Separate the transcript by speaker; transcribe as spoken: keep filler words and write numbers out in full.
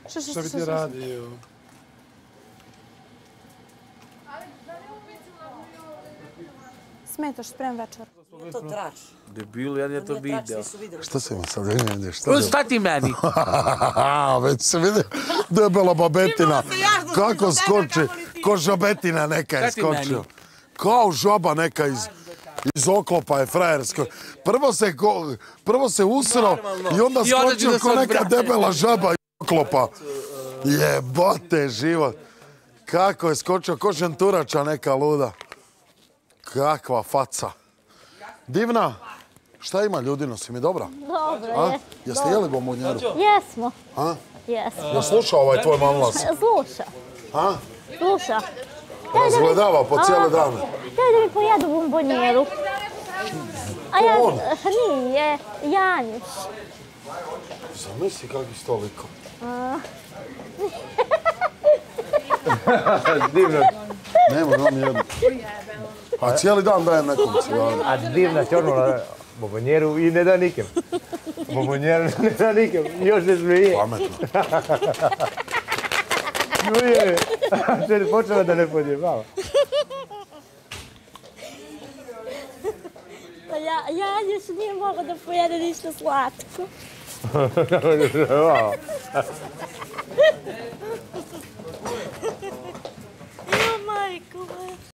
Speaker 1: Što, što,
Speaker 2: Šta bi
Speaker 1: što,
Speaker 2: ti
Speaker 1: što?
Speaker 2: radio?
Speaker 1: Smetaš, sprem večer.
Speaker 3: Nije to trač.
Speaker 4: Debil, ja nije to
Speaker 3: Nije trač,
Speaker 4: video.
Speaker 3: svi su vidjeli.
Speaker 5: Šta se ima sad? Ne, šta
Speaker 4: Ko šta ti meni?
Speaker 5: Već se vidi debela babetina. Kako skoči, ko žabetina neka je
Speaker 4: Šta ti meni?
Speaker 5: skočio. Kao žaba neka iz, iz oklopa je frajersko. Prvo se, ko, prvo se usro i onda
Speaker 4: I onda će
Speaker 5: skočio
Speaker 4: da
Speaker 5: ko
Speaker 4: se
Speaker 5: neka
Speaker 4: odbrane.
Speaker 5: debela žaba iz oklopa. Jebote život. Kako je skočio, ko ženturača neka luda. Kakva faca. Divna. Šta ima ljudino, si mi dobra?
Speaker 6: Dobro,
Speaker 5: A?
Speaker 6: je.
Speaker 5: Jeste jeli bombonjeru?
Speaker 6: Jesmo.
Speaker 5: A?
Speaker 6: Jesmo.
Speaker 5: Ja slušao ovaj tvoj mamlas.
Speaker 6: Sluša.
Speaker 5: A?
Speaker 6: Sluša.
Speaker 5: Razgledava po cijele dane.
Speaker 6: Daj da mi pojedu bombonjeru. A ja,
Speaker 5: on?
Speaker 6: nije, Janjuš.
Speaker 5: Zamisli kakvi stoliko.
Speaker 7: Divno,
Speaker 5: Nema, nam jednu. A cijeli dan dajem nekom cigaru.
Speaker 7: a divna čornula bombonjeru i ne da nikem. Bombonjeru ne da nikem, još ne smije.
Speaker 5: Pametno.
Speaker 7: Čuje, se počela da ne podjebava.
Speaker 6: Pa ja, Janjuš nije mogao da pojede ništa slatko. Jo, majko moja.